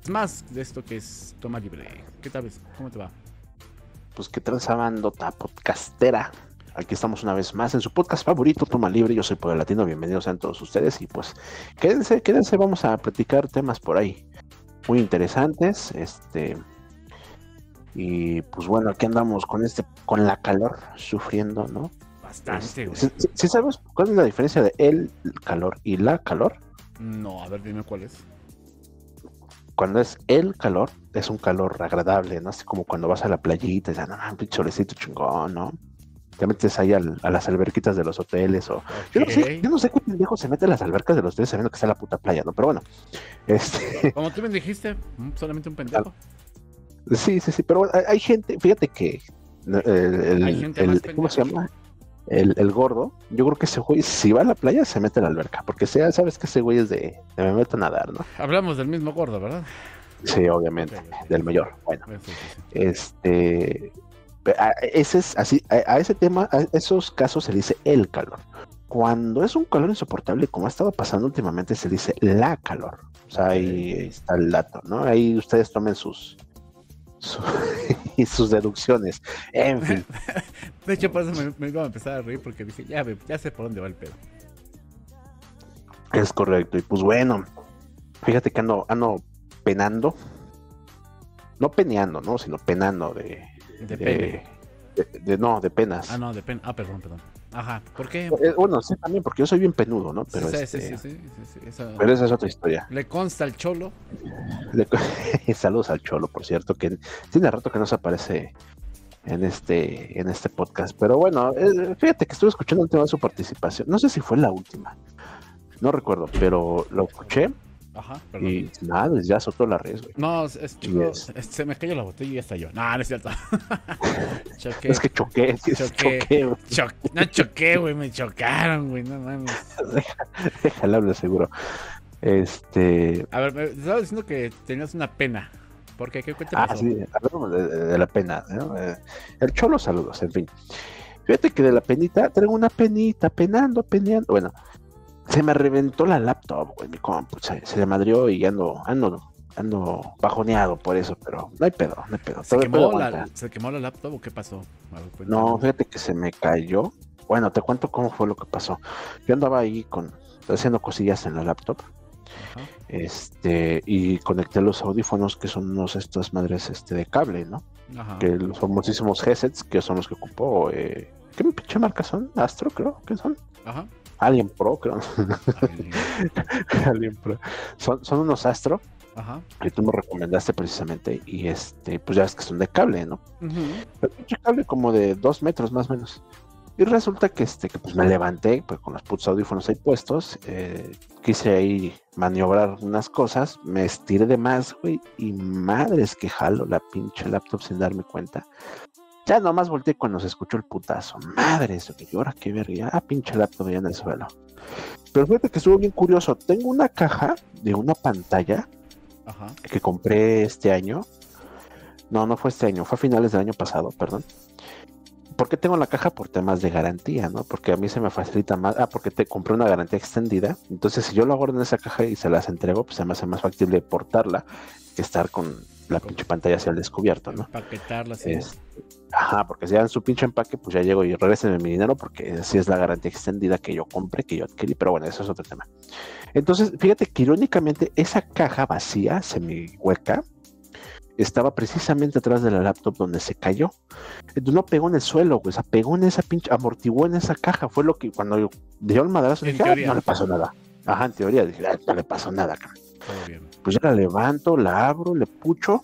más de esto que es Toma Libre. ¿Qué tal? ¿Cómo te va? Pues que tranza bandota podcastera. Aquí estamos una vez más en su podcast favorito, Toma Libre. Yo soy Poder Latino, bienvenidos a todos ustedes. Y pues quédense, vamos a platicar temas por ahí muy interesantes. Y pues bueno, aquí andamos con la calor, sufriendo, ¿no? Bastante, güey. ¿Sí sabes cuál es la diferencia de el calor y la calor? No, a ver, dime cuál es. Cuando es el calor, es un calor agradable, ¿no? Así como cuando vas a la playita y dices, no, un pinche solecito chingón, ¿no? Te metes ahí a las alberquitas de los hoteles o... Okay. Yo no sé qué pendejo se mete a las albercas de los hoteles sabiendo que está la puta playa, ¿no? Pero bueno, Como tú me dijiste, solamente un pendejo. Sí, pero bueno, hay gente, fíjate que Hay gente más ¿cómo se pendeja. llama? El gordo, yo creo que ese güey, si va a la playa, se mete a la alberca, porque sabes que ese güey es de me meto a nadar, ¿no? Hablamos del mismo gordo, ¿verdad? Sí, obviamente, Okay. del mayor. Bueno, Sí. ese es así, a ese tema, a esos casos se dice el calor. Cuando es un calor insoportable, como ha estado pasando últimamente, se dice la calor. O sea, ahí está el dato, ¿no? Ahí ustedes tomen sus deducciones. En fin. De hecho, por eso me iba a empezar a reír porque dije, ya sé por dónde va el pedo. Es correcto. Y pues bueno, fíjate que ando penando. No peneando, ¿no? Sino penando De pene. de penas. Ah, no, de pene. Ah, perdón. Ajá. ¿Por qué? Bueno, sí, también, porque yo soy bien penudo, ¿no? Pero Sí. Eso... Pero esa es otra historia. Le consta al cholo. Saludos al Cholo, por cierto, que tiene rato que no se aparece en este podcast. Pero bueno, fíjate que estuve escuchando el tema de su participación. No sé si fue la última. No recuerdo, pero lo escuché. Ajá, perdón. Y nada, ya soltó la red, güey. No, se me cayó la botella y ya estalló. No es cierto. Choqué. Es que choqué. No choqué, güey, me chocaron, güey, no mames. Déjale hablar seguro. A ver, me estaba diciendo que tenías una pena. ¿Por qué? ¿Qué te pasó? Sí, hablamos de la pena, ¿no? El Cholo, saludos, en fin. Fíjate que de la penita, traigo una penita, peneando. Bueno, se me reventó la laptop, güey, mi compu, se le madrió y ando bajoneado por eso, pero no hay pedo. ¿Se quemó la laptop o qué pasó? Ver, no, fíjate que se me cayó. Bueno, te cuento cómo fue lo que pasó. Yo andaba ahí haciendo cosillas en la laptop. Ajá. Y conecté los audífonos que son estas madres de cable, ¿no? Ajá. Que los famosísimos headsets que son los que ocupó. ¿Qué pinche marca son? Astro, creo que son. Ajá. Alien Pro, creo. Alien Pro. Son unos Astro. Ajá. Que tú me recomendaste precisamente. Y pues ya ves que son de cable, ¿no? El pinche cable como de 2 metros más o menos. Y resulta que pues me levanté pues, con los putos audífonos ahí puestos. Quise ahí maniobrar unas cosas. Me estiré de más, güey. Y madres que jalo la pinche laptop sin darme cuenta. Ya nomás volteé cuando se escuchó el putazo. Madres, güey. ¿Y ahora qué verga? Pinche laptop ya en el suelo. Pero fíjate que estuvo bien curioso. Tengo una caja de una pantalla. Ajá. Que compré este año. No fue este año. Fue a finales del año pasado, perdón. ¿Por qué tengo la caja? Por temas de garantía, ¿no? Porque a mí se me facilita más. Porque te compré una garantía extendida. Entonces, si yo lo guardo en esa caja y se las entrego, pues se me hace más factible portarla que estar con la pinche pantalla hacia el descubierto, ¿no? Empaquetarla así. Ajá, porque si dan su pinche empaque, pues ya llego y regresen mi dinero, porque así es la garantía extendida que yo compré, que yo adquirí. Pero bueno, eso es otro tema. Entonces, fíjate que irónicamente, esa caja vacía, semi hueca, estaba precisamente atrás de la laptop donde se cayó. Entonces no pegó en el suelo, güey. O sea, pegó en esa pinche, amortiguó en esa caja. Fue lo que cuando dio el madrazo dije, no le pasó nada. Ajá, en teoría dije, no le pasó nada, cabrón. Todo bien. Pues ya la levanto, la abro, le pucho.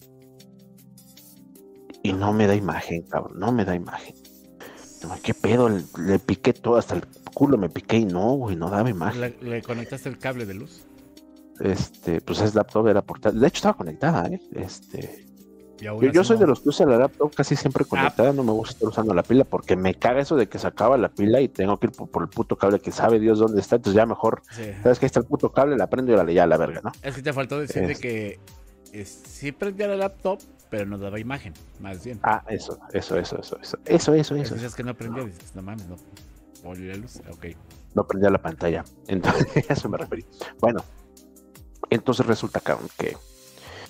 Y no me da imagen, cabrón. No me da imagen. ¿Qué pedo? Le piqué todo, hasta el culo me piqué y no, güey, no daba imagen. ¿Le conectaste el cable de luz? Pues esa laptop era portátil. De hecho, estaba conectada, Yo soy de los que usa la laptop casi siempre conectada. No me gusta estar usando la pila porque me caga eso de que se acaba la pila y tengo que ir por el puto cable que sabe Dios dónde está. Entonces ya mejor, sabes que ahí está el puto cable, la prendo y ya a la verga, ¿no? Es que te faltó decirle que sí prendía la laptop, pero no daba imagen, más bien. Eso. Dices que no prendía, dices, no mames, no. Volvió la luz, ok. No prendía la pantalla. Entonces, a eso me referí. Bueno. Entonces resulta, cabrón, que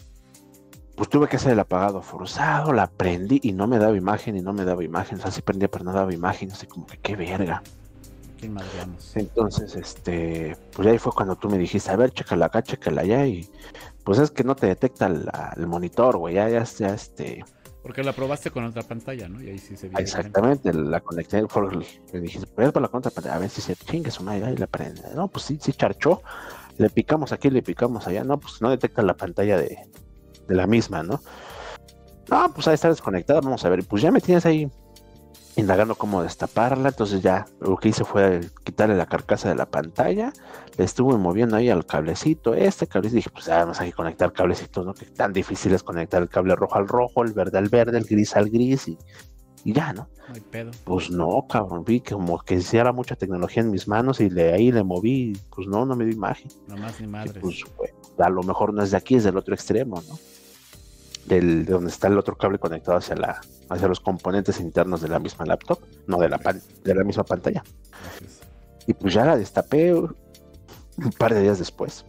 pues tuve que hacer el apagado forzado, la prendí y no me daba imagen, o sea, sí prendía pero no daba imagen, así como que qué verga. ¿Quién madreamos? Entonces, pues ahí fue cuando tú me dijiste, a ver, chécala acá, chécala allá, y pues es que no te detecta el monitor, güey, ya, Porque la probaste con otra pantalla, ¿no? Y ahí sí se veía. Exactamente, la conecté, le dije, voy a por la contra pantalla, a ver si se chingue su madre, y la prende. No, pues sí charchó, le picamos aquí, le picamos allá, no, pues no detecta la pantalla de la misma, ¿no? No, pues ahí está desconectada, vamos a ver, pues ya me tienes ahí indagando cómo destaparla, entonces ya lo que hice fue quitarle la carcasa de la pantalla, le estuve moviendo ahí al cablecito, dije, pues ya vamos a conectar cablecitos, ¿no? Que tan difícil es conectar el cable rojo al rojo, el verde al verde, el gris al gris, y ya, ¿no? No hay pedo. Pues no, cabrón, vi que como que hiciera mucha tecnología en mis manos y ahí le moví, pues no me dio imagen. No más ni madres. Pues bueno, a lo mejor no es de aquí, es del otro extremo, ¿no? De donde está el otro cable conectado hacia los componentes internos de la misma laptop, no de la misma pantalla. Gracias. Y pues ya la destapé un par de días después.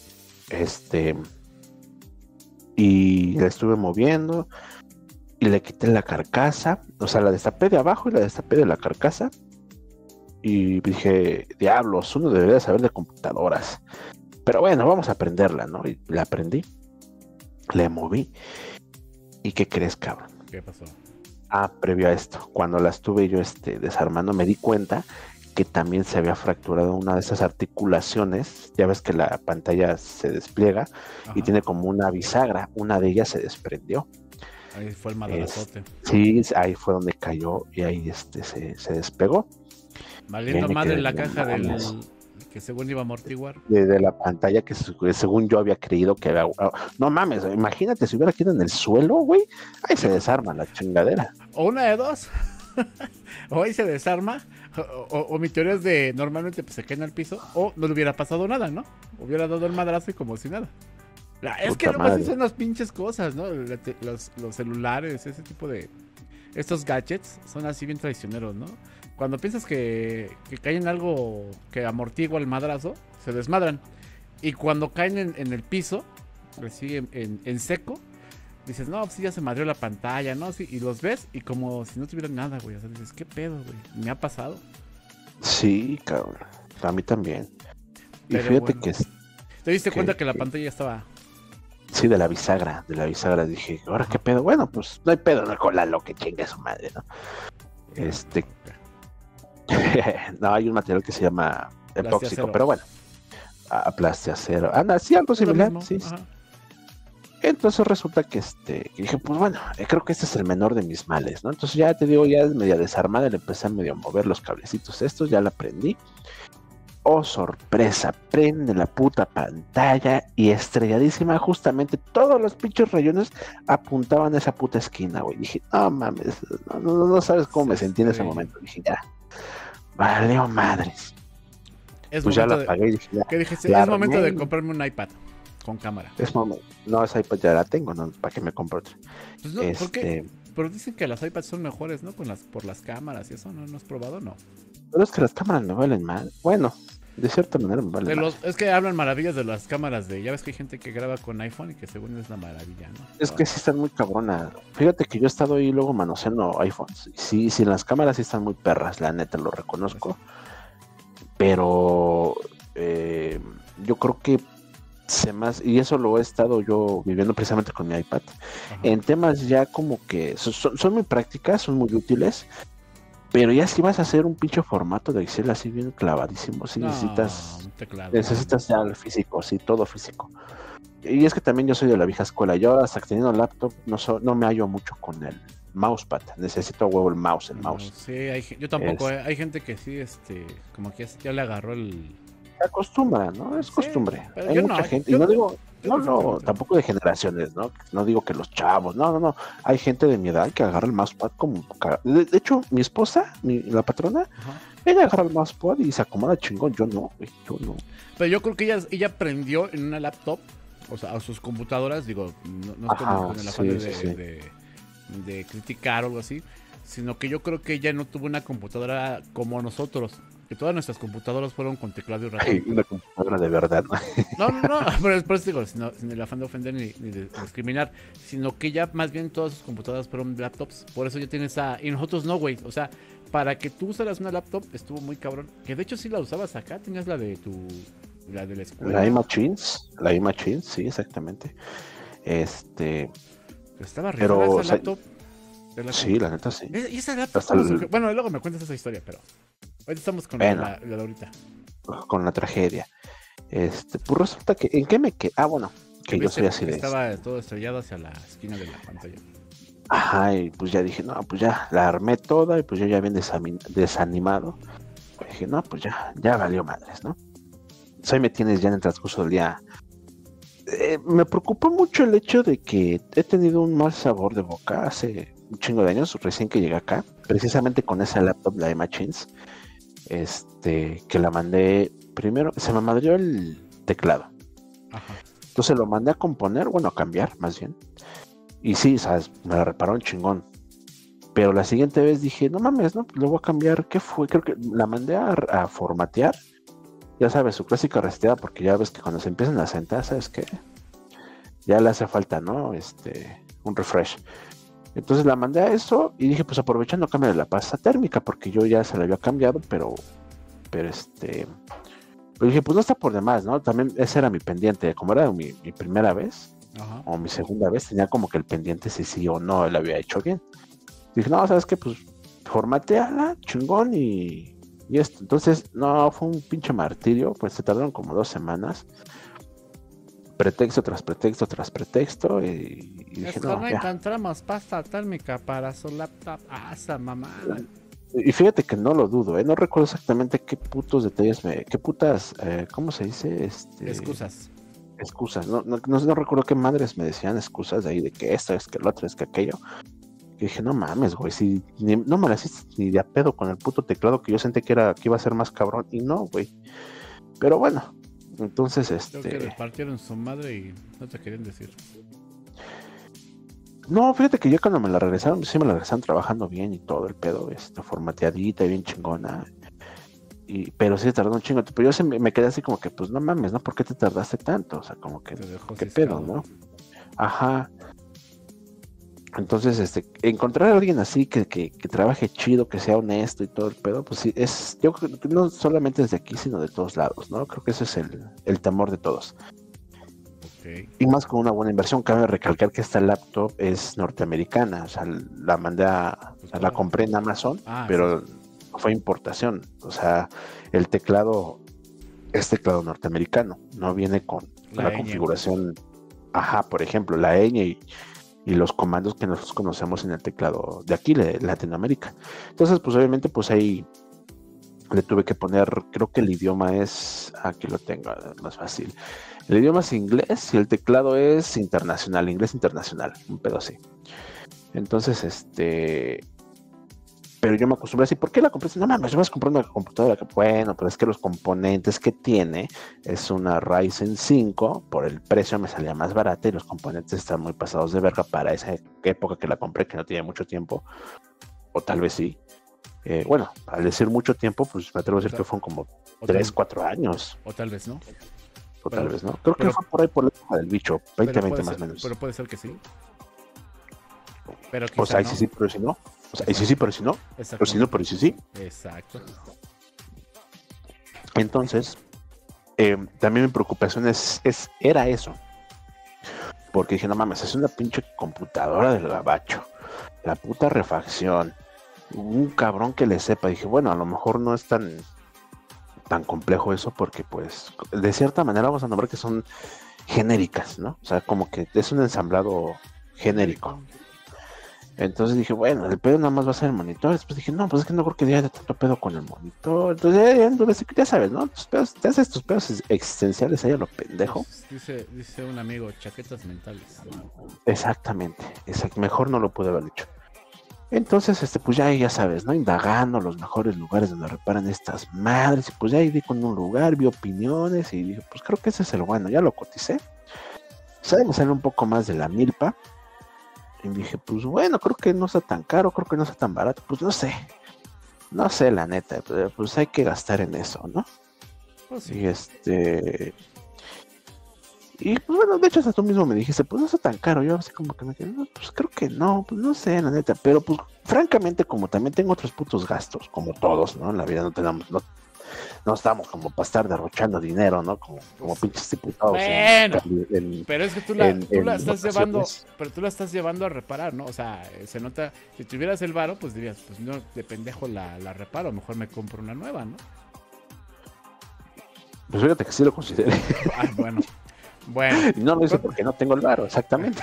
Y la estuve moviendo y le quité la carcasa, o sea, la destapé de abajo y la destapé de la carcasa. Y dije, diablos, uno debería saber de computadoras. Pero bueno, vamos a aprenderla, ¿no? Y la aprendí. Le moví. ¿Y qué crees, cabrón? ¿Qué pasó? Previo a esto, cuando la estuve yo desarmando, me di cuenta que también se había fracturado una de esas articulaciones. Ya ves que la pantalla se despliega. Ajá. Y tiene como una bisagra. Una de ellas se desprendió. Ahí fue el madrazote. Sí, ahí fue donde cayó y ahí se despegó. Valiendo madre la caja del que según iba a amortiguar. De la pantalla que según yo había creído que era... No mames, imagínate si hubiera quedado en el suelo, güey. Ahí se desarma la chingadera. O una de dos. O ahí se desarma. O mi teoría es de normalmente pues se cae en el piso. O no le hubiera pasado nada, ¿no? Hubiera dado el madrazo y como si nada. Es que luego así son las pinches cosas, ¿no? Los celulares, ese tipo de... Estos gadgets son así bien traicioneros, ¿no? Cuando piensas que caen en algo que amortigua el madrazo, se desmadran. Y cuando caen en el piso, así en seco, dices, no, pues sí, ya se madrió la pantalla, ¿no? Sí, y los ves y como si no tuvieran nada, güey. O sea, dices, ¿qué pedo, güey? ¿Me ha pasado? Sí, cabrón. A mí también. Pero y fíjate bueno, ¿te diste cuenta que la pantalla estaba...? Sí, de la bisagra. Dije, ¿ahora qué pedo? Bueno, pues no hay pedo, no con lo que chingue su madre, ¿no? No, hay un material que se llama epóxico, pero bueno, plastiacero. Anda, sí, algo similar, sí. Entonces resulta que dije, pues bueno, creo que este es el menor de mis males, ¿no? Entonces ya te digo, ya es media desarmada, le empecé a medio mover los cablecitos estos, ya la prendí. Oh, sorpresa, prende la puta pantalla y estrelladísima, justamente todos los pinches rayones apuntaban a esa puta esquina, güey. Dije, no mames, no sabes cómo me sentí en ese momento. Dije, ya, vale, oh madres. Pues ya la apagué y dije, ya. ¿Qué dijiste? Es momento de comprarme un iPad con cámara. No, esa iPad ya la tengo, ¿no? ¿Para qué me compro otra? Pues no, ¿por qué? Pero dicen que las iPads son mejores, ¿no? Por las cámaras y eso, ¿no has probado? No. Pero es que las cámaras me valen mal. Bueno, de cierta manera me valen mal. Es que hablan maravillas de las cámaras ya ves que hay gente que graba con iPhone y que según es una maravilla, ¿no? Es que sí están muy cabronas. Fíjate que yo he estado ahí luego manoseando iPhones. Sí, las cámaras sí están muy perras, la neta, lo reconozco. Pero yo creo que y eso lo he estado yo viviendo precisamente con mi iPad. Ajá. En temas ya como que son muy prácticas, son muy útiles. Pero ya si vas a hacer un pinche formato de Excel así bien clavadísimo, sí necesitas ya el físico, sí, todo físico. Y es que también yo soy de la vieja escuela. Yo hasta que teniendo laptop no me hallo mucho con el mousepad. Necesito a huevo el mouse. Sí, yo tampoco. Hay gente que sí, como que ya le agarró el... Se acostumbra, ¿no? Es costumbre. Hay mucha gente. Y no digo... No, tampoco de generaciones, ¿no? No digo que los chavos, no. Hay gente de mi edad que agarra el mousepad como... De hecho, mi esposa, la patrona, ajá, ella agarra el mousepad y se acomoda chingón. Yo no. Pero yo creo que ella aprendió en una laptop, o sea, a sus computadoras, digo, no es como con el afán de criticar o algo así, sino que yo creo que ella no tuvo una computadora como nosotros, que todas nuestras computadoras fueron con teclado y ratón. Una computadora de verdad, ¿no? No, pero por eso digo, sin el afán de ofender ni de discriminar, sino que ya más bien todas sus computadoras fueron laptops, por eso ya tienes y nosotros no, güey, o sea, para que tú usaras una laptop estuvo muy cabrón, que de hecho sí la usabas acá, tenías la de la escuela. La iMachines, sí, exactamente. Estaba rifada esa laptop. Sí, la neta sí. Y esa laptop, bueno, luego me cuentas esa historia, pero ahorita estamos con la de ahorita. Con la tragedia. Pues resulta que, ¿en qué me quedé? Bueno, que yo soy así de estaba todo estrellado hacia la esquina de la pantalla. Ajá, y pues ya dije, no, pues ya la armé toda y pues yo ya bien desanimado. Dije, no, pues ya valió madres, ¿no? Hoy me tienes ya en el transcurso del día. Me preocupó mucho el hecho de que he tenido un mal sabor de boca hace un chingo de años, recién que llegué acá, precisamente con esa laptop, la iMachines, que la mandé primero, se me madrió el teclado. Ajá. Entonces lo mandé a componer, bueno, a cambiar más bien. Y sí, sabes, me la repararon chingón. Pero la siguiente vez dije, no mames, no, lo voy a cambiar. ¿Qué fue? Creo que la mandé a formatear. Ya sabes, su clásica reseteada, porque ya ves que cuando se empiezan a sentar, ¿sabes qué? Ya le hace falta, ¿no? Un refresh. Entonces la mandé a eso y dije, pues aprovechando, cambio la pasta térmica, porque yo ya se la había cambiado, pero dije, pues no está por demás, ¿no? También ese era mi pendiente, como era mi primera vez, ajá, o mi segunda vez, tenía como que el pendiente si sí o no lo había hecho bien. Dije, no, ¿sabes qué? Pues formateala, chingón y esto. Entonces, no, fue un pinche martirio, pues se tardaron como 2 semanas. Pretexto tras pretexto tras pretexto y dije, no encontramos pasta térmica para su laptop. Esa mamada. Y fíjate que no lo dudo, no recuerdo exactamente qué putos detalles qué putas, ¿cómo se dice? Excusas, no recuerdo qué madres me decían excusas de ahí, de que esto es que lo otro es que aquello. Y dije, no mames, güey, si no me la hiciste ni de a pedo con el puto teclado que yo sentí que iba a ser más cabrón, y no, güey. Pero bueno, entonces Creo que le partieron su madre y no te querían decir. No, fíjate que yo cuando me la regresaron, sí me la regresaron trabajando bien y todo el pedo, formateadita y bien chingona. Pero sí tardó un chingo. Pero yo me quedé así como que, pues no mames, ¿no? ¿Por qué te tardaste tanto? O sea, como que, ¿qué pedo, no? Ajá. Entonces, encontrar a alguien así que trabaje chido, que sea honesto y todo el pedo, pues sí, yo creo que no solamente desde aquí, sino de todos lados, ¿no? Creo que ese es el temor de todos. Okay. Y más con una buena inversión. Cabe recalcar que esta laptop es norteamericana, o sea, la mandé la compré en Amazon, pero sí, fue importación, o sea, el teclado es teclado norteamericano, no viene con la configuración, por ejemplo, la ñ y los comandos que nosotros conocemos en el teclado de aquí, de Latinoamérica. Entonces, pues obviamente, pues ahí le tuve que poner, creo que el idioma es, aquí lo tengo, más fácil. El idioma es inglés y el teclado es internacional, inglés internacional, un pedo así. Entonces, pero yo me acostumbré así, ¿por qué la compré? No mames, yo vas a comprar una computadora. Bueno, pero es que los componentes que tiene es una Ryzen 5, por el precio me salía más barata y los componentes están muy pasados de verga para esa época que la compré, que no tenía mucho tiempo, o tal vez sí. Bueno, al decir mucho tiempo, pues me atrevo a decir que fueron como 3, 4 años. O tal vez no. O tal vez no. Creo que fue por ahí por la época del bicho, 2020 más o menos. Pero puede ser que sí. Pero o sea, no. Sí, pero si no. O sea, y sí, pero si no. Pero si no, pero si sí. Exacto. Entonces, también mi preocupación era eso. Porque dije, no mames, es una pinche computadora del gabacho. La puta refacción. Un cabrón que le sepa. Dije, bueno, a lo mejor no es tan complejo eso, porque pues de cierta manera vamos a nombrar que son genéricas, ¿no? O sea, como que es un ensamblado genérico. Entonces dije, bueno, el pedo nada más va a ser el monitor. Después dije, no, pues es que no creo que haya tanto pedo con el monitor. Entonces ya sabes, ¿no? Te haces tus pedos existenciales ahí a lo pendejo. Dice un amigo, chaquetas mentales. Exactamente, mejor no lo pude haber dicho. Entonces, pues ya sabes, ¿no? Indagando los mejores lugares donde reparan estas madres. Y pues ya di con un lugar, vi opiniones y dije, pues creo que ese es el bueno. Ya lo coticé. Sale un poco más de la milpa. Y dije, pues bueno, creo que no está tan caro, creo que no está tan barato. Pues no sé la neta, pero pues hay que gastar en eso, ¿no? Pues sí. Y pues bueno, de hecho hasta tú mismo me dijiste, pues no está tan caro. Yo así como que me quedé, no, pues creo que no, pues no sé, la neta. Pero pues francamente, como también tengo otros putos gastos, como todos, ¿no? En la vida no estamos como para estar derrochando dinero, ¿no? Como pinches diputados. Bueno, pero es que tú la estás llevando, pero tú la estás llevando a reparar, ¿no? O sea, se nota, si tuvieras el varo, pues dirías, pues no, de pendejo la reparo, mejor me compro una nueva, ¿no? Pues fíjate que sí lo consideré. Ah, bueno. Y no lo hice porque no tengo el varo, exactamente.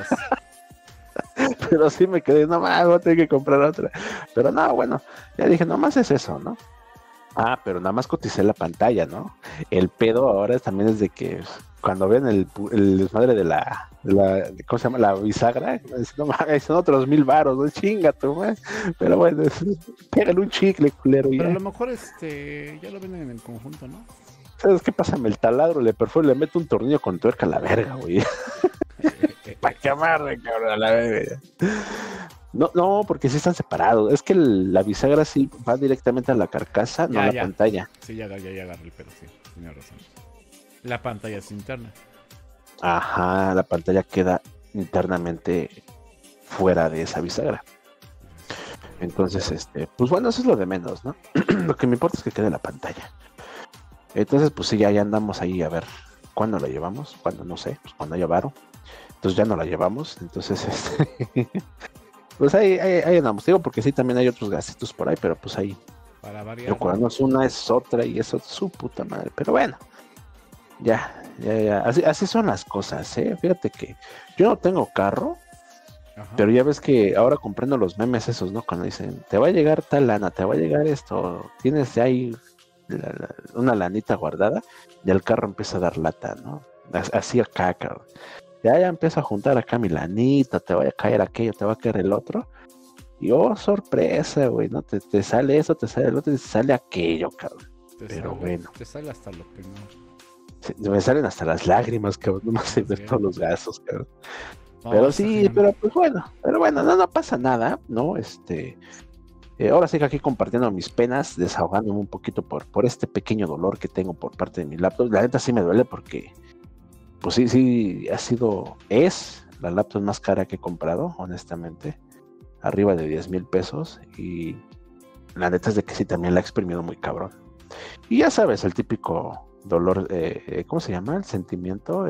Pero sí me quedé, no más, voy a tener que comprar otra. Pero no, bueno, ya dije, nomás es eso, ¿no? Ah, pero nada más coticé la pantalla, ¿no? El pedo ahora también es de que cuando ven el desmadre de la ¿cómo se llama? La bisagra, no mames, son otros 1,000 varos, no chinga tu madre. Pero bueno, pégale un chicle, culero. Pero ya. a lo mejor ya lo venden en el conjunto, ¿no? ¿Sabes qué? Pásame el taladro, le perforo, le meto un tornillo con tuerca a la verga, güey. Para que amarre, cabrón, a la verga. No, porque sí están separados. Es que la bisagra sí va directamente a la carcasa, no a la pantalla. Sí, ya agarré el pedo, sí, tienes razón. La pantalla es interna. Ajá, la pantalla queda internamente fuera de esa bisagra. Entonces, pues bueno, eso es lo de menos, ¿no? Lo que me importa es que quede la pantalla. Entonces, pues sí, ya andamos ahí a ver cuándo la llevamos, cuándo no sé, pues cuando haya varo. Entonces ya no la llevamos, entonces pues ahí andamos, digo, porque sí también hay otros gastitos por ahí, pero pues ahí para variar. Pero cuando es una es otra y eso es su puta madre, pero bueno, ya, así son las cosas, fíjate que yo no tengo carro. Ajá. Pero ya ves que ahora comprendo los memes esos, ¿no? Cuando dicen, te va a llegar tal lana, te va a llegar esto, tienes ahí una lanita guardada, y el carro empieza a dar lata, ¿no? Así acá, cabrón. Ya empiezo a juntar acá mi lanita, te vaya a caer aquello, te va a caer el otro. Y oh, sorpresa, güey, ¿no? Te sale eso, te sale el otro y te sale aquello, cabrón. Pero bueno. Te sale hasta lo que no. Me salen hasta las lágrimas, cabrón, no más de ver todos los gastos, cabrón. Pero sí, pero pues bueno, no pasa nada, ¿no? Ahora sigo aquí compartiendo mis penas, desahogándome un poquito por este pequeño dolor que tengo por parte de mi laptop. La neta sí me duele porque, pues sí, es la laptop más cara que he comprado, honestamente, arriba de 10,000 pesos, y la neta es de que sí, también la he exprimido muy cabrón. Y ya sabes, el típico dolor, ¿cómo se llama? El sentimiento,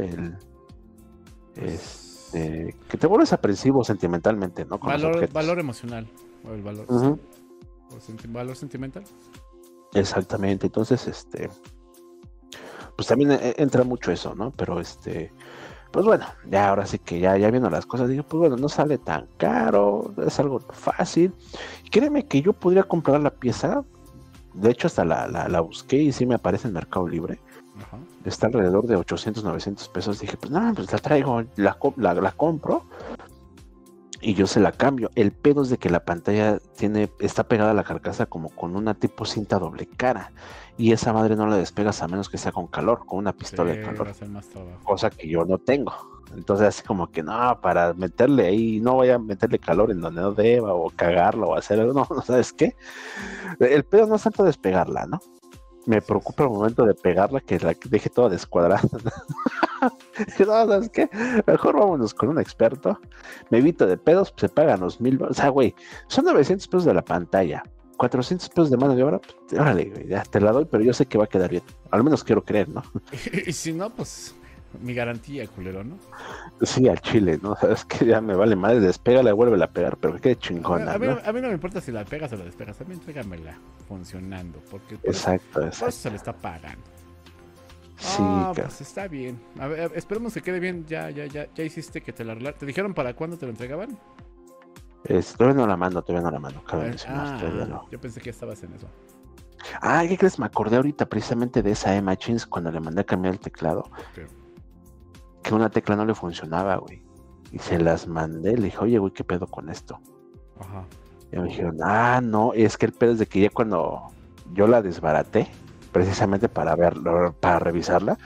que te vuelves aprensivo sentimentalmente, ¿no? Con valor emocional, o el valor, valor sentimental. Exactamente, entonces, pues también entra mucho eso, ¿no? Pero pues bueno, ya ahora sí que ya viendo las cosas, digo, pues bueno, no sale tan caro, es algo fácil. Créeme que yo podría comprar la pieza, de hecho hasta la busqué y sí me aparece en Mercado Libre. Ajá. Está alrededor de 800, 900 pesos. Dije, pues no, pues la traigo, la compro y yo se la cambio. El pedo es de que la pantalla está pegada a la carcasa como con una tipo cinta doble cara, y esa madre no la despegas a menos que sea con calor, con una pistola de calor, cosa que yo no tengo. Entonces así como que no, para meterle ahí, no voy a meterle calor en donde no deba, o cagarlo, o hacer algo, no, ¿sabes qué? El pedo no es tanto despegarla, ¿no? Me preocupa el momento de pegarla, que la deje toda descuadrada. No, ¿sabes qué? Mejor vámonos con un experto. Me evito de pedos, pues se pagan los 1,000. O sea, güey, son 900 pesos de la pantalla, 400 pesos de mano de obra. Pues, órale, güey, ya te la doy, pero yo sé que va a quedar bien. Al menos quiero creer, ¿no? Y si no, pues mi garantía, culero, ¿no? Sí, al chile, ¿no? Sabes que ya me vale madre, despégala y vuelve a pegar, pero que quede chingona, a mí no me importa si la pegas o la despegas, también trégamela funcionando, porque exacto. Por eso se le está pagando. Sí, pues está bien. A ver, esperemos que quede bien. Ya hiciste que te la arreglaron. ¿Te dijeron para cuándo te lo entregaban? Todavía no la mando, cabe yo pensé que ya estabas en eso. ¿Qué crees? Me acordé ahorita precisamente de esa Machines cuando le mandé a cambiar el teclado. Okay. Que una tecla no le funcionaba, güey. Y se las mandé, le dije, oye, güey, ¿qué pedo con esto? Ajá. Y me dijeron, no, es que el pedo es de que ya cuando yo la desbaraté, precisamente para revisarla,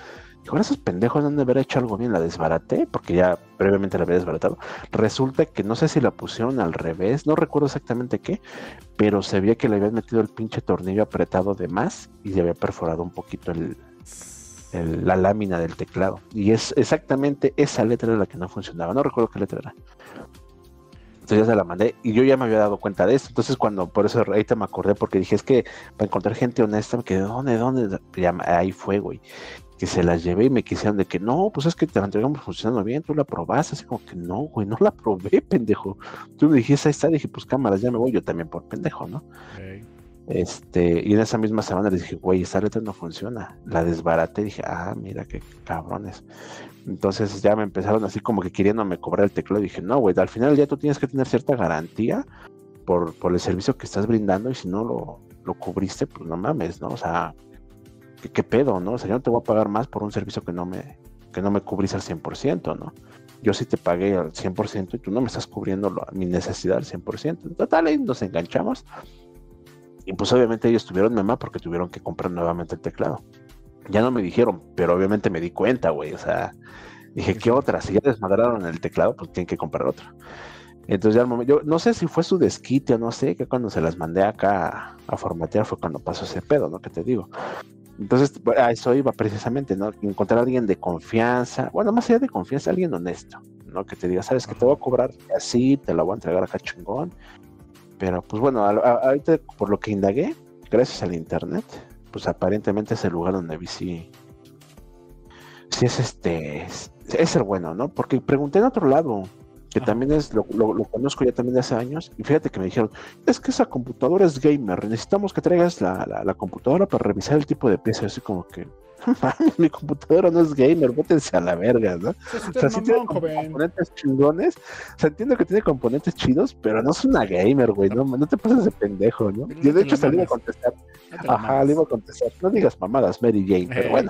ahora esos pendejos han de haber hecho algo bien, la desbaraté, porque ya previamente la había desbaratado. Resulta que no sé si la pusieron al revés, no recuerdo exactamente qué, pero se veía que le habían metido el pinche tornillo apretado de más y le había perforado un poquito la lámina del teclado. Y es exactamente esa letra la que no funcionaba, no recuerdo qué letra era. Entonces ya se la mandé y yo ya me había dado cuenta de esto. Entonces por eso ahorita me acordé, porque dije, es que para encontrar gente honesta, me quedé, ¿dónde? Ya, ahí fue, güey. Que se las llevé y me quisieron de que no, pues es que te la entregamos funcionando bien, tú la probaste, así como que no, güey, no la probé, pendejo. Tú me dijiste, ahí está, dije, pues cámaras, ya me voy, yo también por pendejo, ¿no? Okay. Y en esa misma semana les dije, güey, esta letra no funciona. La desbaraté y dije, mira qué cabrones. Entonces ya me empezaron así como que queriéndome cobrar el teclado. Y dije, no, güey, al final ya tú tienes que tener cierta garantía por el servicio que estás brindando, y si no lo cubriste, pues no mames, ¿no? O sea, ¿qué pedo, no? O sea, yo no te voy a pagar más por un servicio que no me cubrís al 100%, ¿no? Yo sí te pagué al 100% y tú no me estás cubriendo mi necesidad al 100%. En total, ahí nos enganchamos. Y pues obviamente ellos tuvieron mamá porque tuvieron que comprar nuevamente el teclado. Ya no me dijeron, pero obviamente me di cuenta, güey. O sea, dije, ¿qué otra? Si ya desmadraron el teclado, pues tienen que comprar otro. Entonces ya al momento, yo no sé si fue su desquite o no sé, que cuando se las mandé acá a formatear fue cuando pasó ese pedo, ¿no? Que te digo. Entonces, a eso iba precisamente, ¿no? Encontrar a alguien de confianza, bueno, más allá de confianza, alguien honesto, ¿no? Que te diga, sabes que te voy a cobrar así, te la voy a entregar acá chingón. Pero pues bueno, ahorita por lo que indagué, gracias al internet, pues aparentemente es el lugar donde vi si es el bueno, ¿no? Porque pregunté en otro lado, que también lo conozco ya también de hace años, y fíjate que me dijeron, es que esa computadora es gamer, necesitamos que traigas la computadora para revisar el tipo de pieza, así como que, mi computadora no es gamer, bótense a la verga, ¿no? O sea, sí tiene componentes chingones, o sea, entiendo que tiene componentes chidos, pero no es una gamer, güey, no te pases de pendejo, ¿no? Yo de hecho salí a contestar, le iba a contestar, no digas mamadas, Mary Jane, pero bueno.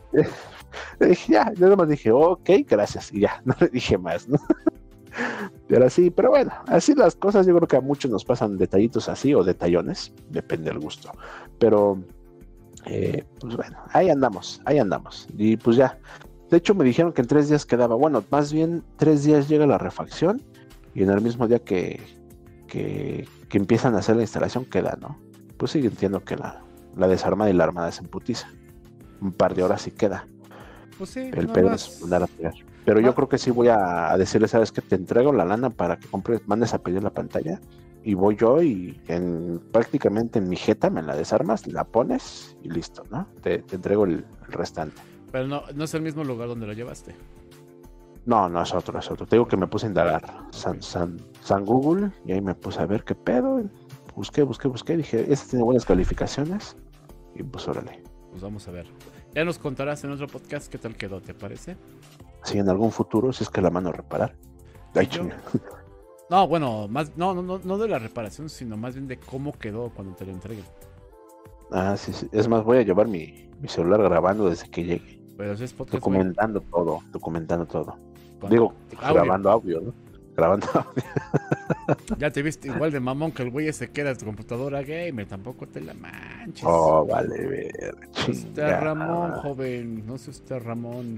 Le dije, yo nomás dije, ok, gracias, y ya, no le dije más, ¿no? Pero sí, pero bueno, así las cosas, yo creo que a muchos nos pasan detallitos así, o detallones, depende del gusto, pero pues bueno, ahí andamos, y pues ya, de hecho me dijeron que en 3 días quedaba, bueno, más bien 3 días llega la refacción, y en el mismo día que empiezan a hacer la instalación queda, ¿no? Pues sí, entiendo que la desarmada y la armada es en putiza, un par de horas y queda. Pues sí, el pedo es mandar a pegar. Pero yo creo que sí voy a decirle, ¿sabes qué? Te entrego la lana para que mandes a pedir la pantalla, y voy yo y prácticamente en mi jeta me la desarmas, la pones y listo, ¿no? Te entrego el restante. Pero no es el mismo lugar donde lo llevaste. No, es otro. Te digo que me puse a indagar San Google, y ahí me puse a ver qué pedo. Busqué, dije, este tiene buenas calificaciones, y pues órale. Pues vamos a ver. Ya nos contarás en otro podcast qué tal quedó, ¿te parece? Sí, en algún futuro, si es que la mano a reparar. Ay, chinga. No, bueno, no de la reparación, sino más bien de cómo quedó cuando te lo entreguen. Sí. Es más, voy a llevar mi celular grabando desde que llegue. Pero es podcast, documentando todo. Digo, grabando audio, ¿no? Grabando audio. Ya te viste igual de mamón que el güey ese que era tu computadora gamer, tampoco te la manches. Oh, vale, ver. No es usted Ramón, joven, no es usted Ramón.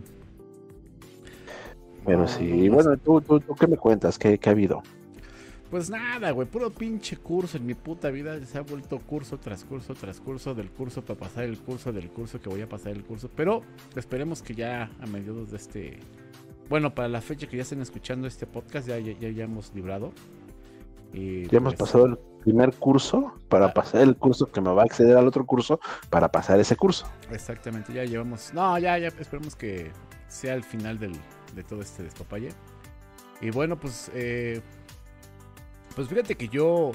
Pero sí, bueno, ¿tú qué me cuentas? ¿Qué ha habido? Pues nada, güey, puro pinche curso en mi puta vida. Se ha vuelto curso tras curso, del curso para pasar el curso, del curso que voy a pasar el curso. Pero esperemos que ya a mediados de bueno, para la fecha que ya estén escuchando este podcast, ya hemos librado. Y ya hemos pasado el primer curso para pasar el curso que me va a acceder al otro curso para pasar ese curso. Exactamente, ya llevamos... No, ya esperemos que sea el final de todo este despapalle. Y bueno, pues fíjate que yo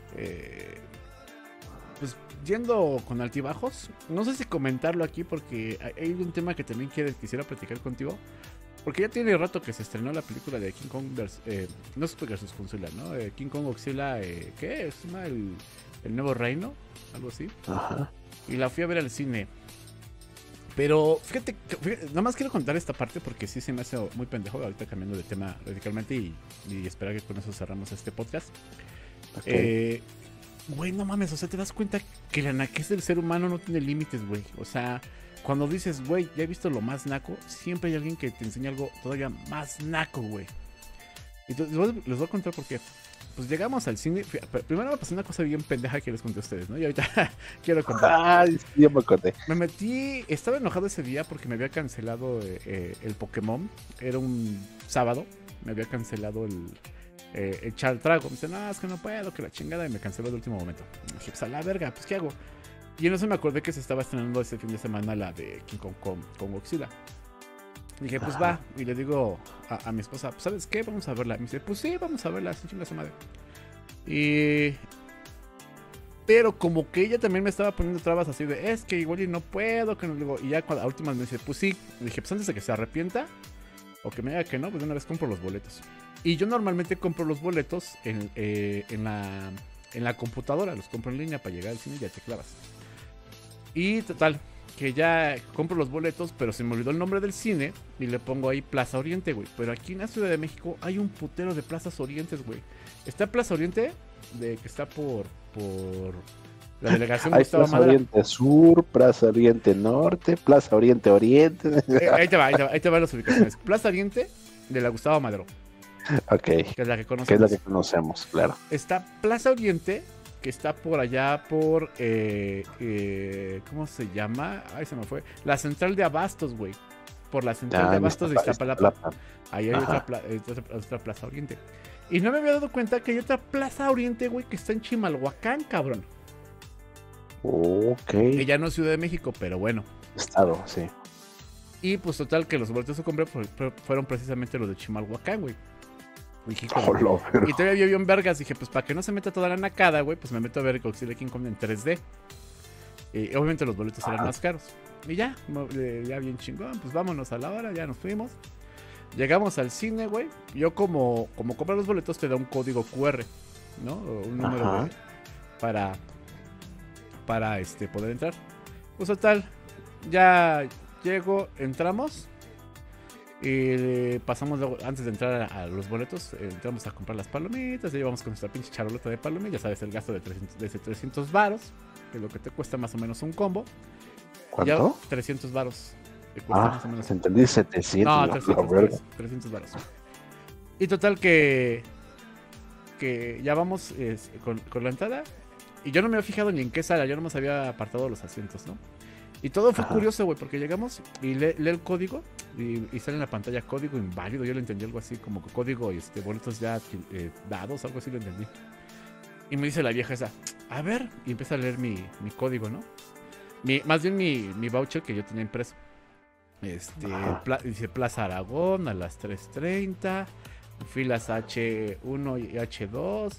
pues yendo con altibajos, no sé si comentarlo aquí porque hay un tema que también quisiera platicar contigo, porque ya tiene rato que se estrenó la película de King Kong no es versus Godzilla, ¿no? King Kong Godzilla, ¿qué? ¿Es el nuevo reino? Algo así. Ajá. Y la fui a ver al cine. Pero fíjate, nada más quiero contar esta parte porque sí se me hace muy pendejo, ahorita cambiando de tema radicalmente y esperar que con eso cerramos este podcast. Okay. güey, no mames, o sea, te das cuenta que la naquez del ser humano no tiene límites, güey. O sea, cuando dices, güey, ya he visto lo más naco, siempre hay alguien que te enseña algo todavía más naco, güey. Entonces, les voy a contar por qué. Pues llegamos al cine. Primero me pasó una cosa bien pendeja que les conté a ustedes, ¿no? Y ahorita quiero contar. Ay, sí, yo me conté. Me metí. Estaba enojado ese día porque me había cancelado el Pokémon. Era un sábado. Me había cancelado el echar trago. Me dice, no, es que no puedo, que la chingada. Y me canceló de último momento. Y dije, pues a la verga, pues ¿qué hago? Y en eso me acordé que se estaba estrenando ese fin de semana la de King Kong con Godzilla. Dije, pues va, y le digo a mi esposa, pues ¿sabes qué? Vamos a verla. Me dice, pues sí, vamos a verla, sin chinga su madre. Pero como que ella también me estaba poniendo trabas así de, es que igual y no puedo, que no digo. Y ya a últimas me dice, pues sí. Le dije, pues antes de que se arrepienta, o que me diga que no, pues de una vez compro los boletos. Y yo normalmente compro los boletos en la computadora, los compro en línea para llegar al cine y ya te clavas. Y total, que ya compro los boletos, pero se me olvidó el nombre del cine y le pongo ahí Plaza Oriente, güey. Pero aquí en la Ciudad de México hay un putero de Plazas Orientes, güey. Está Plaza Oriente, que está por la delegación Gustavo Plaza Madero. Oriente Sur, Plaza Oriente Norte, Plaza Oriente Oriente. Ahí te va las ubicaciones. Plaza Oriente de la Gustavo Madero. Ok. Que es la que conocemos. Que es la que conocemos, claro. Está Plaza Oriente, que está por allá por ¿cómo se llama? Ay, se me fue. La central de Abastos, güey. Por la central de Abastos de Iztapalapa. Ahí hay otra Plaza Oriente. Y no me había dado cuenta que hay otra Plaza Oriente, güey, que está en Chimalhuacán, cabrón. Ok. Que ya no es Ciudad de México, pero bueno. Estado, sí. Y pues total, que los boletos que compré fueron precisamente los de Chimalhuacán, güey. Dije, y todavía vio bien vergas. Dije, pues para que no se meta toda la nacada, güey, pues me meto a ver Godzilla King Kong en 3D. Y obviamente los boletos eran más caros. Y ya bien chingón, pues vámonos a la hora, ya nos fuimos. Llegamos al cine, güey. Yo como comprar los boletos te da un código QR, ¿no? O un número para poder entrar. Pues total, ya llego, entramos. Y pasamos luego, antes de entrar a los boletos, entramos a comprar las palomitas. Ya llevamos con nuestra pinche charolota de palomitas. Ya sabes, el gasto de 300 varos, que es lo que te cuesta más o menos un combo. ¿Cuánto? Ya 300 varos. Más o menos. Entendí 700. No, 300 varos. Y total que ya vamos con la entrada. Y yo no me había fijado ni en qué sala. Yo nomás había apartado los asientos, ¿no? Y todo fue curioso, güey, porque llegamos y lee el código y sale en la pantalla código inválido. Yo lo entendí algo así, como código boletos ya dados, algo así lo entendí. Y me dice la vieja esa, a ver, y empieza a leer mi código, ¿no? Más bien mi voucher que yo tenía impreso. Dice Plaza Aragón a las 3:30, filas H1 y H2,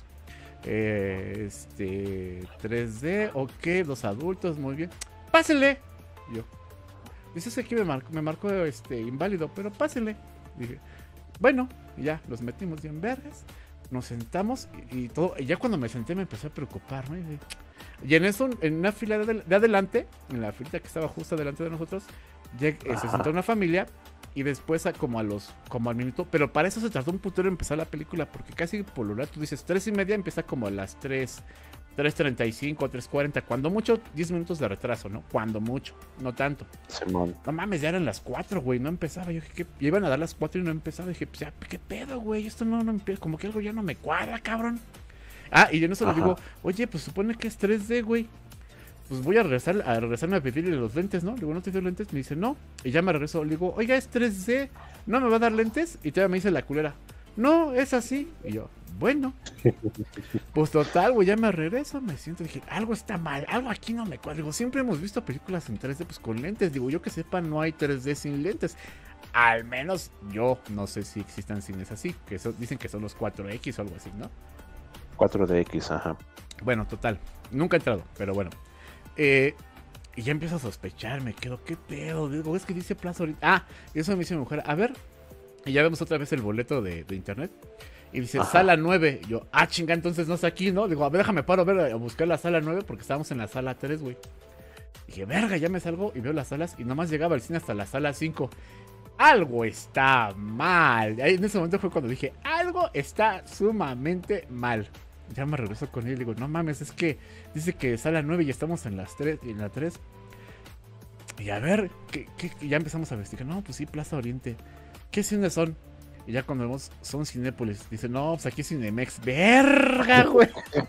3D, ok, 2 adultos, muy bien. ¡Pásenle! Yo. Dice, aquí me marcó inválido, pero pásenle. Dije, bueno, y ya, los metimos bien verdes. Nos sentamos y todo. Y ya cuando me senté me empecé a preocupar, ¿no? Y en eso, en una fila de adelante, en la filita que estaba justo delante de nosotros, se sentó una familia. Y después como al minuto. Pero para eso se tardó un putero en empezar la película. Porque casi por lo tú dices 3:30, empieza como a las 3:35, 3:40, cuando mucho 10 minutos de retraso, ¿no? Cuando mucho, no tanto. Simón. No mames, ya eran las 4, güey, no empezaba. Yo dije, ya iban a dar las 4 y no empezaba. Dije, pues ya, ¿qué pedo, güey? Esto no empieza, como que algo ya no me cuadra, cabrón. Y yo no se lo digo, oye, pues supone que es 3D, güey. Pues voy a regresarme a pedirle los lentes, ¿no? Le digo, ¿no te doy lentes? Me dice, no. Y ya me regreso, le digo, oiga, es 3D, ¿no me va a dar lentes? Y todavía me dice la culera, no, es así. Y yo, bueno, pues total, güey, ya me regreso, me siento, dije, algo está mal, algo aquí no me cuadra. Digo, siempre hemos visto películas en 3D pues con lentes. Digo, yo que sepa, no hay 3D sin lentes. Al menos yo no sé si existan cines así, que dicen que son los 4X o algo así, ¿no? 4DX, ajá. Bueno, total, nunca he entrado, pero bueno. Y ya empiezo a sospechar, me quedo, ¿qué pedo? Digo, es que dice Plaza ahorita. Y eso me dice mi mujer, a ver. Y ya vemos otra vez el boleto de internet. Y dice, sala 9. Y yo, chinga, entonces no está aquí, ¿no? Digo, a ver, déjame paro a buscar la sala 9 porque estábamos en la sala 3, güey. Dije, verga, ya me salgo y veo las salas y nomás llegaba el cine hasta la sala 5. Algo está mal. Ahí en ese momento fue cuando dije, algo está sumamente mal. Ya me regreso con él y digo, no mames, es que dice que sale a 9 y estamos en las 3, en la 3. Y a ver, ya empezamos a investigar. No, pues sí, Plaza Oriente. ¿Qué cines son? Y ya cuando vemos, son Cinépolis. Dice, no, pues aquí es Cinemex. ¡Verga, güey!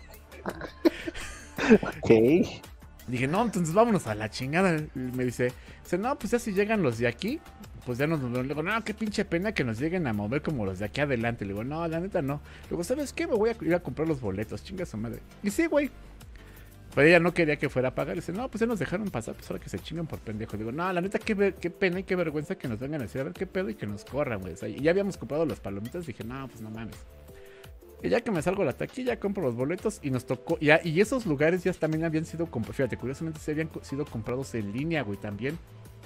Ok. Dije, no, entonces vámonos a la chingada. Y me dice, no, pues ya si llegan los de aquí, pues ya nos movemos. Le digo, no, qué pinche pena que nos lleguen a mover como los de aquí adelante. Le digo, no, la neta no. Le digo, ¿sabes qué? Me voy a ir a comprar los boletos, chinga su madre. Y sí, güey. Pero ella no quería que fuera a pagar. Le dice, no, pues ya nos dejaron pasar, pues ahora que se chingan por pendejo. Le digo, no, la neta, qué pena y qué vergüenza que nos vengan a decir a ver qué pedo y que nos corran, güey. O sea, y ya habíamos comprado las palomitas. Dije, no, pues no mames. Y ya que me salgo a la taquilla, compro los boletos y nos tocó. Y esos lugares ya también habían sido comprados. Fíjate, curiosamente se habían sido comprados en línea, güey, también.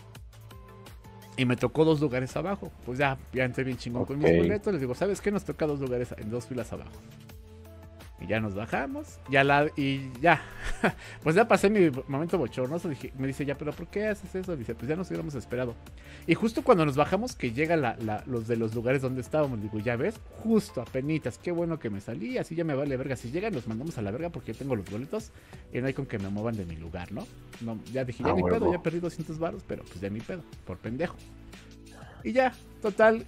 Y me tocó 2 lugares abajo. Pues ya entré bien chingón con mis boletos. Les digo, ¿sabes qué? Nos toca 2 lugares en 2 filas abajo. Y ya nos bajamos. Y ya. Pues ya pasé mi momento bochornoso. Me dice, ya, ¿pero por qué haces eso? Dice, pues ya nos hubiéramos esperado. Y justo cuando nos bajamos, que llega los de los lugares donde estábamos. Digo, ya ves, justo apenitas. Qué bueno que me salí. Así ya me vale verga. Si llegan, nos mandamos a la verga porque yo tengo los boletos. Y no hay con que me muevan de mi lugar, ¿no? Ya dije, ya ni pedo. Ya perdí 200 varos. Pero pues ya ni pedo. Por pendejo. Y ya, total,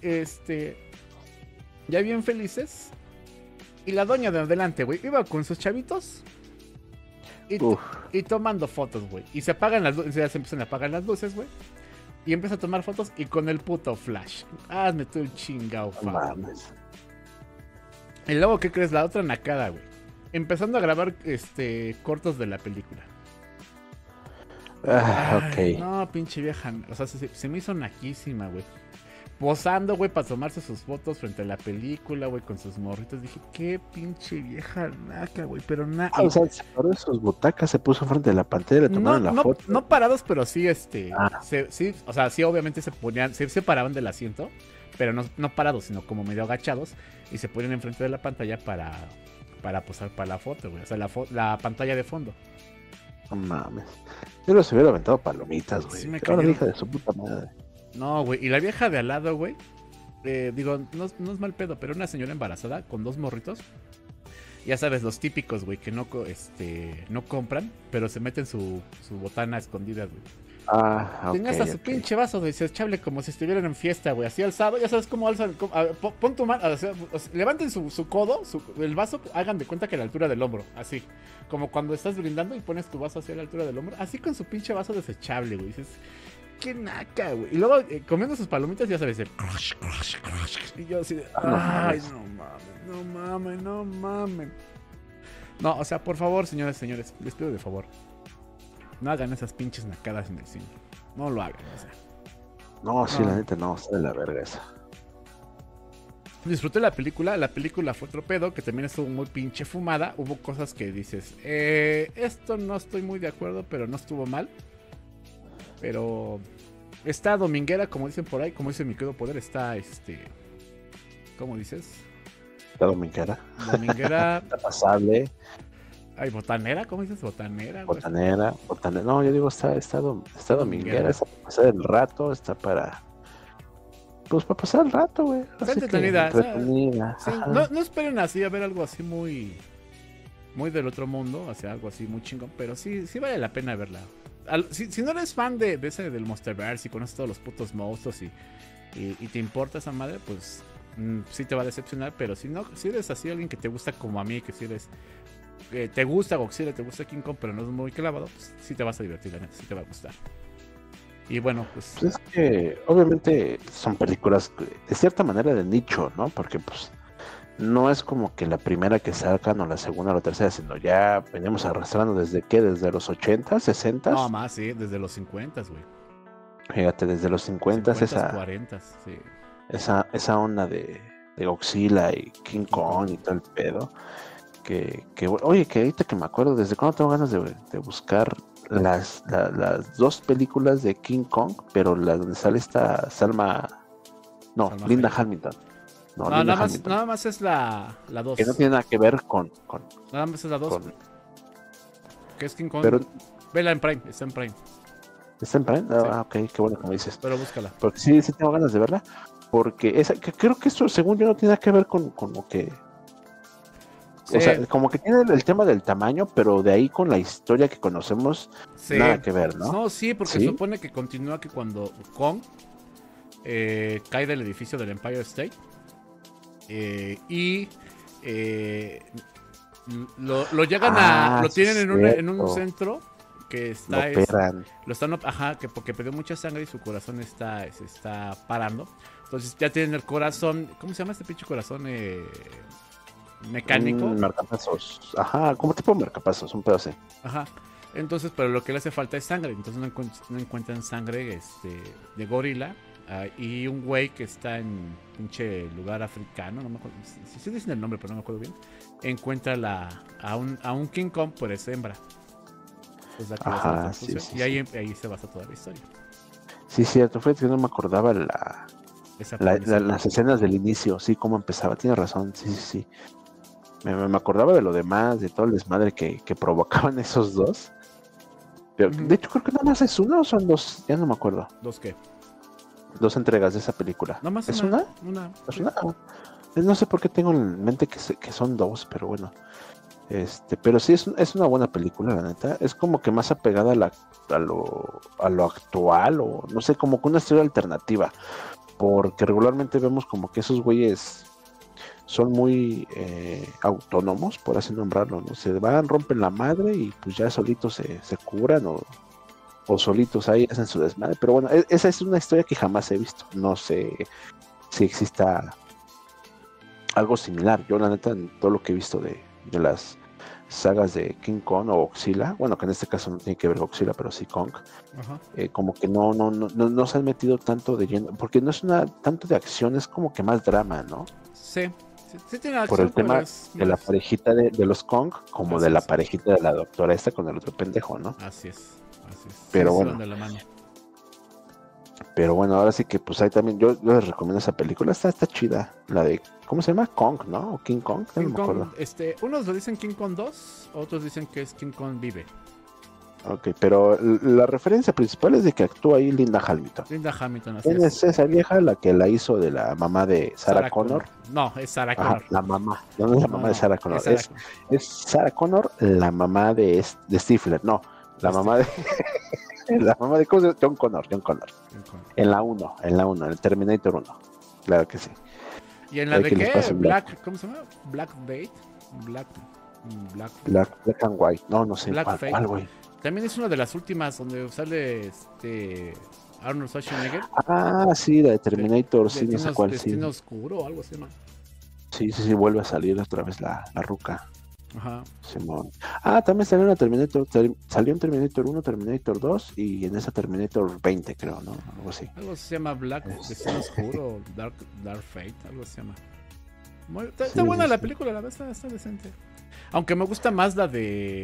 ya bien felices. Y la doña de adelante, güey, iba con sus chavitos y tomando fotos, güey. Y se apagan las luces, ya se empiezan a apagar las luces, güey. Y empieza a tomar fotos y con el puto flash. Hazme tú el chingao, mames. Y luego, ¿qué crees? La otra nacada, güey. Empezando a grabar cortos de la película. Ok. No, pinche vieja. O sea, se me hizo naquísima, güey. Posando, güey, para tomarse sus fotos frente a la película, güey, con sus morritos. Dije, qué pinche vieja naca, güey, pero nada. O sea, se paró de sus butacas, se puso frente a la pantalla y le tomaron la foto. No parados, pero sí, sí, o sea, sí, obviamente se ponían, se paraban del asiento, pero no parados, sino como medio agachados, y se ponían enfrente de la pantalla para posar para la foto, güey. O sea, la pantalla de fondo. No mames. Yo los hubiera aventado palomitas, güey. Sí me cayó. Hija de su puta madre. No, güey. Y la vieja de al lado, güey. Digo, no es mal pedo, pero una señora embarazada con 2 morritos. Ya sabes, los típicos, güey, que no compran, pero se meten su botana escondida, güey. Ok. Tenía hasta su pinche vaso desechable como si estuvieran en fiesta, güey. Así alzado, ya sabes cómo alzan. Pon tu mano, levanten su codo, el vaso, hagan de cuenta que a la altura del hombro, así. Como cuando estás brindando y pones tu vaso hacia la altura del hombro, así con su pinche vaso desechable, güey. Dices, qué naca, güey. Y luego comiendo sus palomitas, ya sabes, el crush. Y yo así de, ay, no mames. No, o sea, por favor, señores, les pido de favor. No hagan esas pinches nacadas en el cine. No lo hagan, o sea. No, sí, la neta no, está de la verga esa. Disfruté la película fue otro pedo, que también estuvo muy pinche fumada. Hubo cosas que dices, esto no estoy muy de acuerdo, pero no estuvo mal. Pero está dominguera, como dicen por ahí, como dice mi querido poder, está ¿cómo dices? Está dominguera. Está pasable. Ay, botanera, ¿cómo dices? Botanera. No, yo digo, está dominguera, está para pasar el rato, está para. Pues para pasar el rato, güey. Está entretenida. Sí, no esperen así a ver algo así muy del otro mundo, hacia algo así muy chingón, pero sí vale la pena verla. Si no eres fan de ese del Monsterverse y conoces todos los putos monstruos y te importa esa madre, pues sí te va a decepcionar, pero si eres así alguien que te gusta como a mí, que si eres te gusta Godzilla, te gusta King Kong, pero no es muy clavado, pues sí te vas a divertir, la neta, sí te va a gustar. Y bueno, pues es que obviamente son películas de cierta manera de nicho, ¿no? Porque pues no es como que la primera que sacan o la segunda o la tercera, sino ya venimos arrastrando desde los 80, 60. No, más, sí, desde los 50, güey. Fíjate, desde los 50, 40, sí. Esa onda de Godzilla y King Kong y todo el pedo. Oye, que ahorita que me acuerdo, desde cuando tengo ganas de buscar las 2 películas de King Kong, pero la donde sale esta Linda Hamilton. Nada más es la 2. Que no tiene nada que ver con nada más es la 2. Que es King Kong. Pero, vela en Prime, está en Prime. ¿Está en Prime? Sí. Ok, qué bueno que me dices. Pero búscala. Porque sí tengo ganas de verla. Porque que creo que esto, según yo, no tiene nada que ver con lo que O sea, como que tiene el tema del tamaño, pero de ahí con la historia que conocemos, nada que ver, ¿no? No, sí, porque ¿Sí? supone que continúa que cuando Kong cae del edificio del Empire State y lo llegan lo tienen en un centro que está lo están, que porque perdió mucha sangre y su corazón se está parando. Entonces ya tienen el corazón, ¿cómo se llama este pinche corazón? Mecánico. Marcapasos. Ajá, como tipo marcapasos, un pedo así. Ajá. Entonces, pero lo que le hace falta es sangre. Entonces no encuentran sangre de gorila. Y un güey que está en un pinche lugar africano, no me acuerdo, si dicen el nombre, pero no me acuerdo bien, encuentra a un King Kong, pero es hembra. Ajá, sí, y ahí se basa toda la historia. Sí, cierto, fue que no me acordaba las escenas del inicio, sí, cómo empezaba, tienes razón, sí. Me acordaba de lo demás, de todo el desmadre que provocaban esos dos. Pero, de hecho, creo que nada más es uno o son dos, ya no me acuerdo. ¿Dos qué? Dos entregas de esa película. ¿No más ¿Es una? ¿Es una? No sé por qué tengo en mente que son dos, pero bueno. Pero sí es una buena película, la neta. Es como que más apegada a lo actual, o no sé, como que una historia alternativa. Porque regularmente vemos como que esos güeyes son muy autónomos, por así nombrarlo, ¿no? Se van, rompen la madre y pues ya solitos se curan o solitos ahí hacen su desmadre. Pero bueno, esa es una historia que jamás he visto. No sé si exista algo similar. Yo la neta, en todo lo que he visto de las sagas de King Kong o Godzilla, bueno, que en este caso no tiene que ver Godzilla, pero sí Kong, como que no se han metido tanto de lleno, porque no es tanto de acción, es como que más drama, ¿no? Sí tiene acción, por el tema de la parejita de los Kong, como de la parejita de la doctora esta con el otro pendejo, ¿no? Así es. Pero bueno. Pero bueno, ahora sí que pues ahí también yo les recomiendo esa película, está chida, la de, ¿cómo se llama? Kong, ¿no? O King Kong, no me acuerdo. Unos lo dicen King Kong 2, otros dicen que es King Kong Vive. Ok, pero la referencia principal es de que actúa ahí Linda Hamilton. ¿Quién es esa vieja? La que la hizo de la mamá de Sarah Connor. No, es Sarah Connor. La mamá. No es la mamá de Sarah Connor. Es Sarah Connor, la mamá de Stifler. No, la mamá de... la mamá de John Connor. En la 1, en el Terminator 1. Claro que sí. ¿Y en la de qué? ¿Cómo se llama? Black and White. No sé cuál, güey. También es una de las últimas donde sale Arnold Schwarzenegger. Ah, sí, la de Terminator, sí, no sé cuál, sí. Destino Oscuro o algo así, ¿no? Sí, vuelve a salir otra vez la ruca. Ajá. Simón. También salió una Terminator, salió en Terminator 1, Terminator 2 y en esa Terminator 20, creo, ¿no? Algo así. Algo se llama Destino Oscuro, Dark Fate, algo se llama. Está buena la película, la verdad está decente. Aunque me gusta más la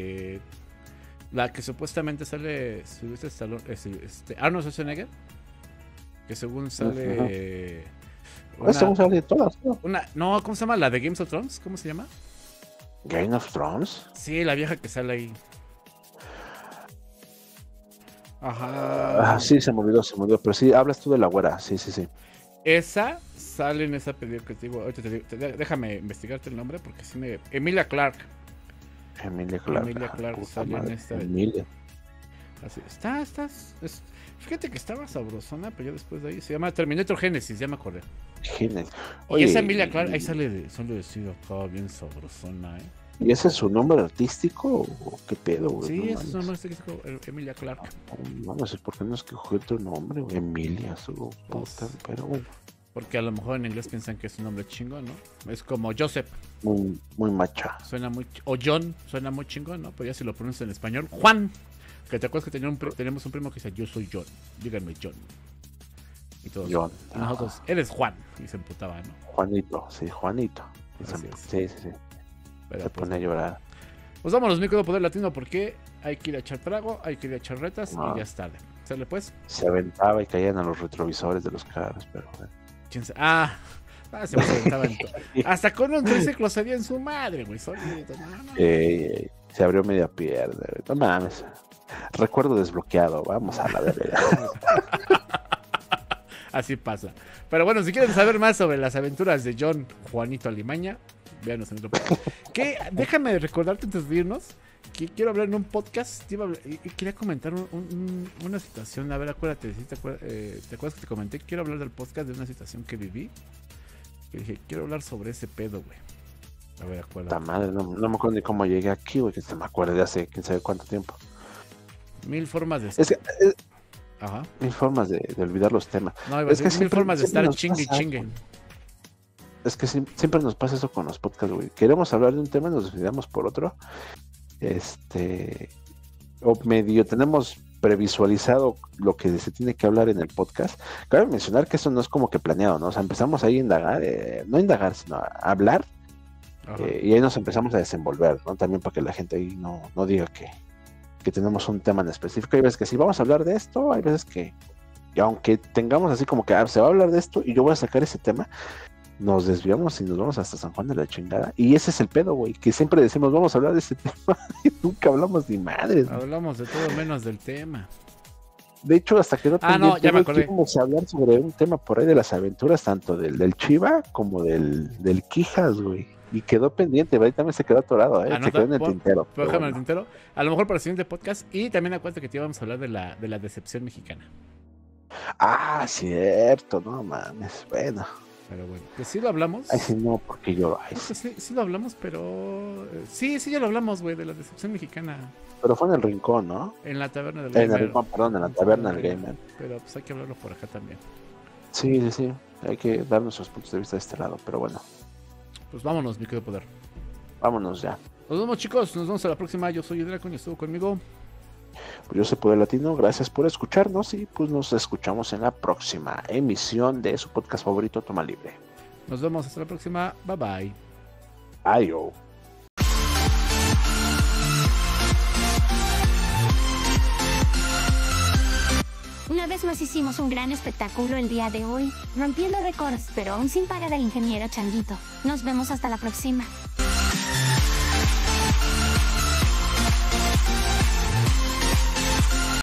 que supuestamente sale Arnold Schwarzenegger, que según sale según sale todas, ¿no? ¿Cómo se llama? La de Game of Thrones, ¿cómo se llama? Game of Thrones. Sí, la vieja que sale ahí. Ajá. Sí, se me olvidó, pero sí, hablas tú de la güera, sí. Esa sale en esa película que te digo, ahorita déjame investigarte el nombre porque sí Emilia Clarke sale en esta. Emilia. Así, fíjate que estaba sabrosona, pero ya después de ahí se llama Terminator Genesis, ya me acordé. Genesis. Y esa Emilia Clarke, ahí sale vestido acá bien sabrosona, ¿Y ese es su nombre artístico o qué pedo, güey? Sí, ese es su nombre artístico, Emilia Clarke. No sé por qué no escogió otro nombre, güey. Emilia, pero bueno. Porque a lo mejor en inglés piensan que es un nombre chingón, ¿no? Es como Joseph. Muy macha. O John, suena muy chingón, ¿no? Pero ya si lo pronuncias en español, Juan. Que te acuerdas que tenemos un primo que dice, yo soy John, díganme John. Y todos, John. Y nosotros, eres Juan. Y se emputaba, ¿no? Juanito. Sí. Pero se pone a llorar. Pues vámonos, mi poder latino, porque hay que ir a echar trago, hay que ir a echar retas y ya es tarde. ¿Sale pues? Se aventaba y caían a los retrovisores de los carros, pero bueno. ¿Quién se aventaba en todo. Hasta con un triciclo se dio en su madre, güey. Se abrió media pierna, no mames. Recuerdo desbloqueado, vamos a la verga. Así pasa. Pero bueno, si quieren saber más sobre las aventuras de John Juanito Alimaña, Véanos en otro podcast. Que déjame recordarte antes de irnos que quiero hablar en un podcast y quería comentar una situación. A ver, acuérdate, ¿sí? ¿Te acuerdas que te comenté? Quiero hablar del podcast de una situación que viví. Que dije, quiero hablar sobre ese pedo, güey. A ver, acuérdate. Madre, no me acuerdo ni cómo llegué aquí, güey, que se me acuerda de hace quién sabe cuánto tiempo. Mil formas de estar. Ajá. Mil formas de olvidar los temas. No, es que mil formas de estar chingue y chingue. Es que siempre nos pasa eso con los podcasts, güey. Queremos hablar de un tema y nos olvidamos por otro. O medio tenemos previsualizado lo que se tiene que hablar en el podcast. Cabe mencionar que eso no es como que planeado, ¿no? O sea, empezamos ahí a indagar, no indagar, sino a hablar, y ahí nos empezamos a desenvolver, ¿no? También para que la gente ahí no diga que tenemos un tema en específico. Hay veces que sí vamos a hablar de esto, hay veces que, y aunque tengamos así como que se va a hablar de esto y yo voy a sacar ese tema, nos desviamos y nos vamos hasta San Juan de la chingada. Y ese es el pedo, güey, que siempre decimos vamos a hablar de ese tema y nunca hablamos ni madres. Hablamos de todo menos del tema. De hecho, hasta que no, ya me acordé. Vamos a hablar sobre un tema por ahí de las aventuras, tanto del Chiva como del Quijas, güey. Y quedó pendiente, ahí también se quedó atorado, se quedó en el tintero. Déjame en el tintero. A lo mejor para el siguiente podcast. Y también acuérdate que te íbamos a hablar de la decepción mexicana. Ah, cierto, no mames, bueno. Pero bueno, que sí lo hablamos. Ay, sí, no, porque yo... Sí lo hablamos, pero... Sí, ya lo hablamos, güey, de la decepción mexicana. Pero fue en el rincón, ¿no? En la taberna del gamer. En el rincón, perdón, en la taberna del gamer. Pero pues hay que hablarlo por acá también. Sí, hay que dar nuestros puntos de vista de este lado, pero bueno. Pues vámonos, mi querido poder. Vámonos ya. Nos vemos, chicos, nos vemos a la próxima. Yo soy Dracon y estuvo conmigo. Pues yo soy Poder Latino, gracias por escucharnos y pues nos escuchamos en la próxima emisión de su podcast favorito, Toma Libre. Nos vemos hasta la próxima, bye bye. Adiós. Una vez más hicimos un gran espectáculo el día de hoy, rompiendo récords, pero aún sin pagar al ingeniero Changuito. Nos vemos hasta la próxima.